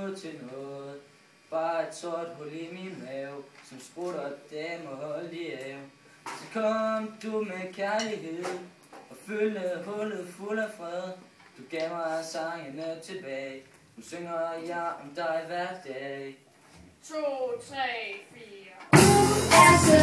blev til noget. Bare et sort hul i min mave, som sprutter damer holdt i af. Så kom du med kærlighed og fyldte hullet fuld af fred. Du gav mig sangene tilbage. Nu synger jeg om dig hver dag. 2, 3, 4. Er så